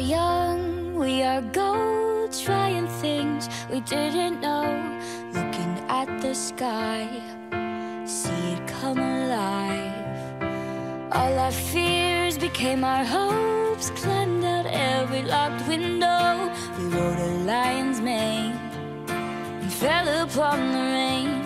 young, we are gold, trying things we didn't know. Looking at the sky, see it come alive. All our fears became our hopes, climbed out every locked window. We rode a lion's mane and fell upon the rain.